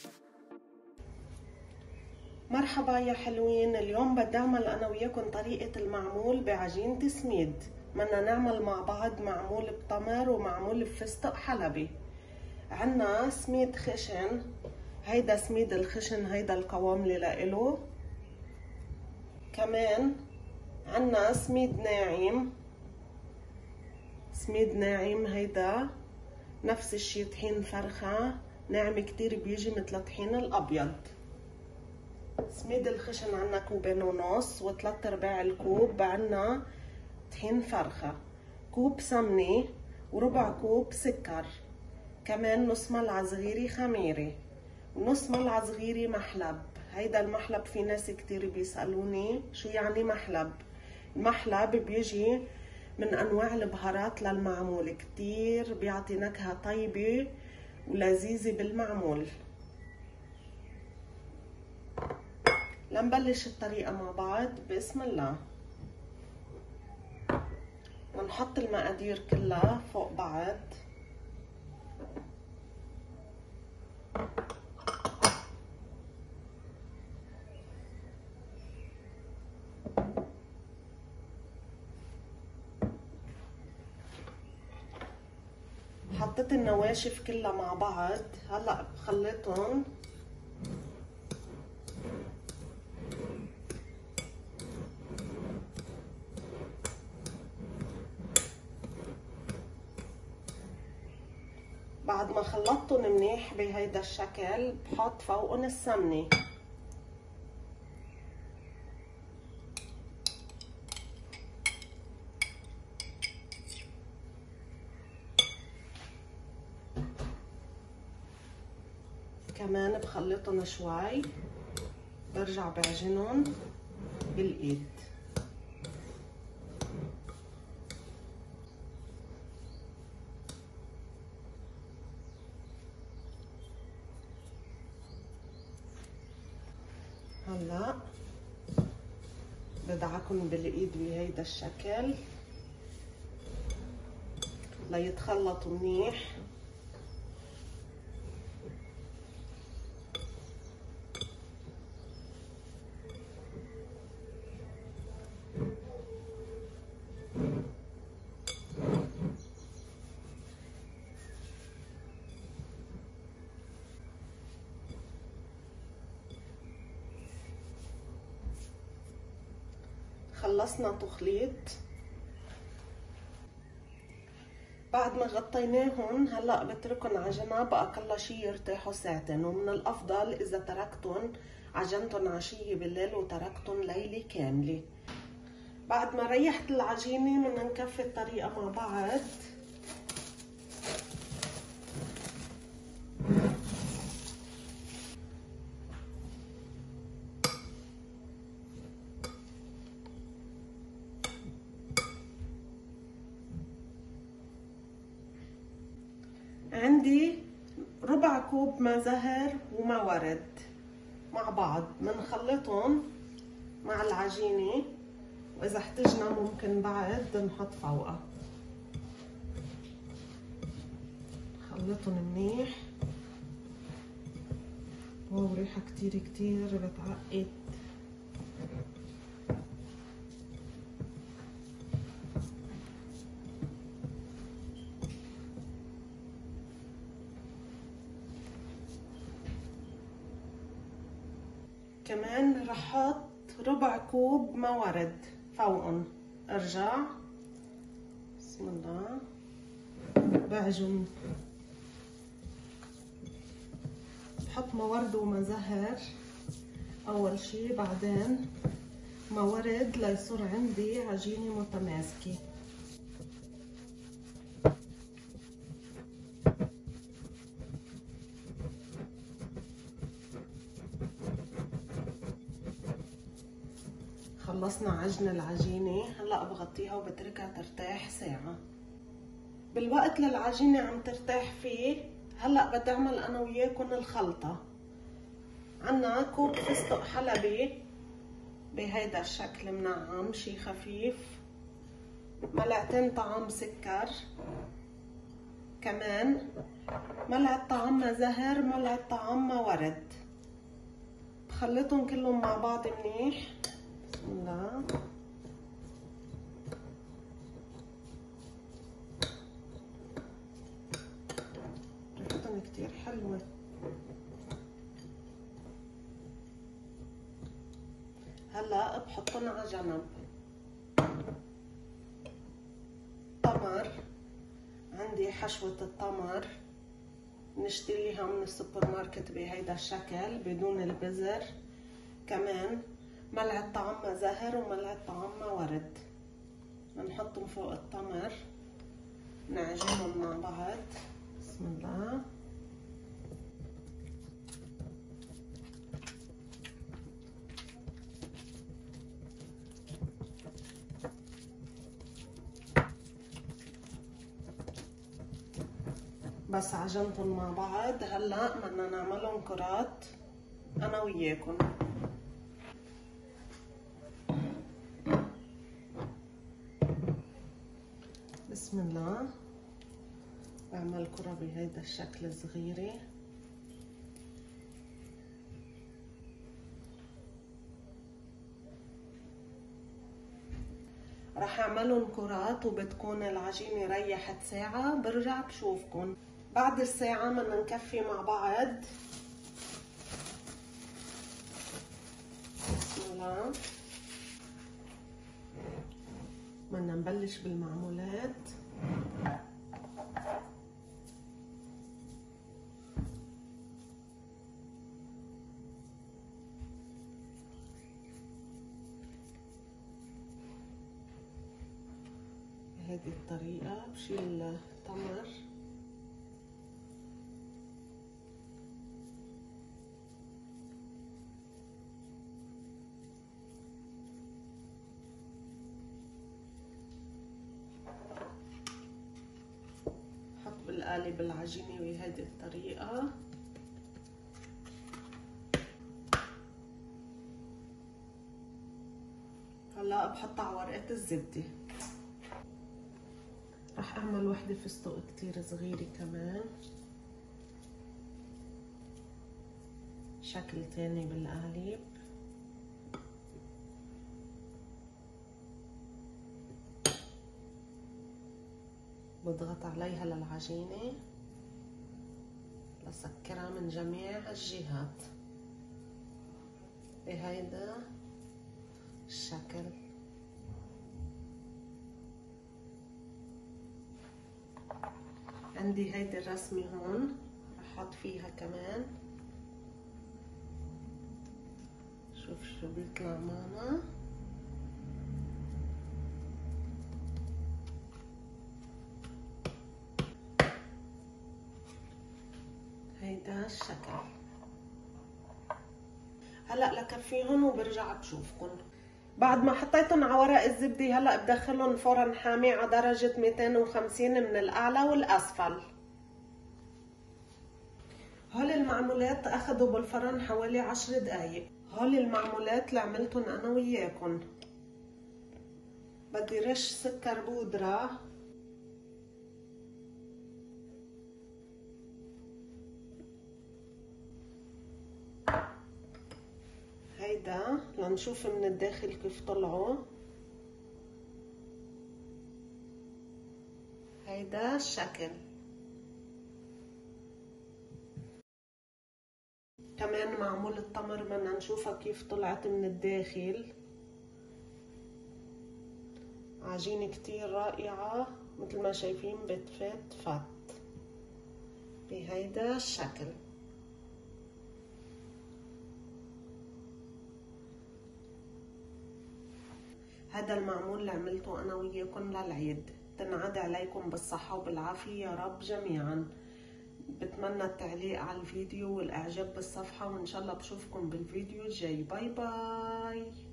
مرحبا يا حلوين. اليوم بدي اعمل انا وياكم طريقة المعمول بعجينة سميد. بدنا نعمل مع بعض معمول بتمر ومعمول بفستق حلبي. عنا سميد خشن، هيدا سميد الخشن، هيدا القوام اللي لإله. كمان عنا سميد ناعم، سميد ناعم هيدا نفس الشي طحين فرخة ناعم كتير، بيجي مثل طحين الابيض. سميد الخشن عنا 2.5 كوب، و3/4 الكوب عنا طحين فرخة، كوب سمنة، وربع كوب سكر، كمان نص ملعقة صغيرة خميرة، ونص ملعقة صغيرة محلب. هيدا المحلب في ناس كتير بيسألوني شو يعني محلب. المحلب بيجي من انواع البهارات للمعمول، كتير بيعطي نكهة طيبة ولذيذة بالمعمول. لنبلش الطريقة مع بعض. بسم الله. ونحط المقادير كلها فوق بعض. حطيت النواشف كلها مع بعض، هلا بخلطهم. بعد ما خلطتهم منيح بهيدا الشكل بحط فوقهم السمنة. كمان بخلطهم شوي، برجع بعجنهم بالايد. هلا بدعكن بالايد بهيدا الشكل ليتخلطوا منيح. خلصنا تخليط. بعد ما غطيناهم هلا بتركن على جنب اقل شي يرتاحوا ساعتين، ومن الافضل اذا تركتن عجنتن عشية بالليل وتركتن ليلة كاملة. بعد ما ريحت العجينة بدنا نكفي الطريقة مع بعض. عندي ربع كوب ما زهر وما ورد مع بعض، بنخلطهم مع العجينة، واذا احتجنا ممكن بعد نحط فوقها. خلطهم منيح. واو ريحة كتير كتير بتعقد. كمان رح احط ربع كوب ما ورد فوقهم. ارجع. بسم الله. بعجن، بحط ما ورد وما زهر اول شي، بعدين ما ورد ليصير عندي عجينة متماسكة. خلصنا عجن العجينة، هلأ بغطيها وبتركها ترتاح ساعة. بالوقت للعجينة عم ترتاح فيه هلأ بدي اعمل انا وياكم الخلطة. عنا كوب فستق حلبي بهيدا الشكل منعم شي خفيف، ملعقتين طعام سكر، كمان ملعقة طعامة زهر، ملعقة طعامة ورد. بخلطهم كلهم مع بعض منيح. بسم الله. ريحتهم كتير حلوة. هلا بحطهم على جنب. تمر، عندي حشوة التمر نشتريها من السوبر ماركت بهيدا الشكل بدون البذر. كمان ملعقة طعامة زهر وملعقة طعامة ورد. بنحطهم فوق التمر، نعجنهم مع بعض. بسم الله. بس عجنتهم مع بعض، هلا بدنا نعملهم كرات انا وياكم. بسم الله. بعمل كرة بهيدا الشكل صغيرة. رح اعملهم كرات وبتكون العجينة ريحت ساعة. برجع بشوفكن بعد الساعة. بدنا نكفي مع بعض. بسم الله. بدنا نبلش بالمعمولات. بهذه الطريقة. بشيل التمر. بالقالب العجينة بهذه الطريقة. هلا بحطها على ورقة الزبدة. رح اعمل وحدة فستق كتير صغيرة كمان، شكل تاني بالقالب. بضغط عليها للعجينة لسكرها من جميع الجهات بهيدا الشكل. عندي هيدي الرسمة هون، رح احط فيها كمان. شوف شو بيطلع معنا. هيدا الشكل. هلا لكفيهم وبرجع بشوفكن. بعد ما حطيتهم على ورق الزبدة هلا بدخلهم فرن حامي على درجة 250 من الاعلى والاسفل. هول المعمولات اخذوا بالفرن حوالي 10 دقايق. هول المعمولات اللي عملتهم انا وياكم. بدي رش سكر بودرة. هيدا لنشوف من الداخل كيف طلعوا. هيدا الشكل. كمان معمول التمر بدنا نشوفها كيف طلعت من الداخل. عجينة كتير رائعة مثل ما شايفين بتفت فت بهيدا الشكل. هذا المعمول اللي عملته انا وياكم للعيد. تنعاد عليكم بالصحة وبالعافية يا رب جميعا. بتمنى التعليق على الفيديو والاعجاب بالصفحة، وان شاء الله بشوفكم بالفيديو الجاي. باي باي.